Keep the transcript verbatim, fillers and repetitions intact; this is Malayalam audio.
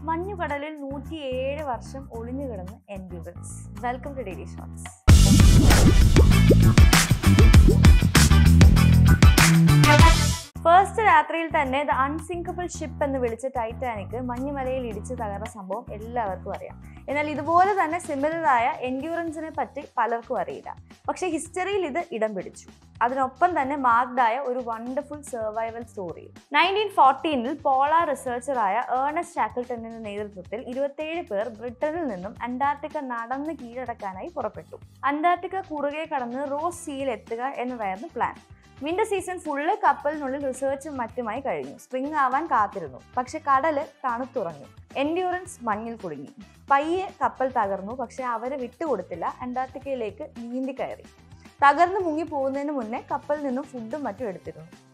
മഞ്ഞുകടലിൽ നൂറ്റിയേഴ് വർഷം ഒളിഞ്ഞു കിടന്ന് endurance. Welcome to daily shorts. First രാത്രിയിൽ തന്നെ ദ അൺസിങ്കബിൾ ഷിപ്പ് എന്ന് വിളിച്ച ടൈറ്റാനിക് മഞ്ഞുമലയിൽ ഇടിച്ച് തകർന്ന സംഭവം എല്ലാവർക്കും അറിയാം. എന്നാൽ ഇതുപോലെ തന്നെ സിമിലറായ എൻഡ്യൂറൻസിനെ പറ്റി പലർക്കും അറിയില്ല. പക്ഷേ ഹിസ്റ്ററിയിൽ ഇത് ഇടം പിടിച്ചു. അതിനൊപ്പം തന്നെ മാർക്ഡായ ഒരു വണ്ടർഫുൾ സർവൈവൽ സ്റ്റോറി. നയൻറ്റീൻ ഫോർട്ടീനിൽ പോളാർ റിസർച്ചറായ ഏർണസ്റ്റ് ഷാക്കിൾട്ടണിന്റെ നേതൃത്വത്തിൽ ഇരുപത്തിയേഴ് പേർ ബ്രിട്ടനിൽ നിന്നും അന്റാർട്ടിക്ക നടന്ന് കീഴടക്കാനായി പുറപ്പെട്ടു. അന്റാർട്ടിക്ക കുറുകെ കടന്ന് റോസ് സീയിൽ എത്തുക എന്നതായിരുന്നു പ്ലാൻ. വിന്റർ സീസൺ ഫുള്ള് കപ്പലിനുള്ളിൽ റിസർച്ചും മറ്റുമായി കഴിഞ്ഞു. സ്പ്രിംഗ് ആവാൻ കാത്തിരുന്നു. പക്ഷെ കടല് തണുത്തുറഞ്ഞു. എൻഡ്യൂറൻസ് മഞ്ഞിൽ കുടുങ്ങി. പയ്യെ കപ്പൽ തകർന്നു. പക്ഷെ അവരെ വിട്ടുകൊടുത്തില്ല. അന്റാർട്ടിക്കയിലേക്ക് നീന്തി കയറി. തകർന്നു മുങ്ങി പോകുന്നതിന് മുന്നേ കപ്പലിൽ നിന്നും ഫുഡും മറ്റും എടുത്തിരുന്നു.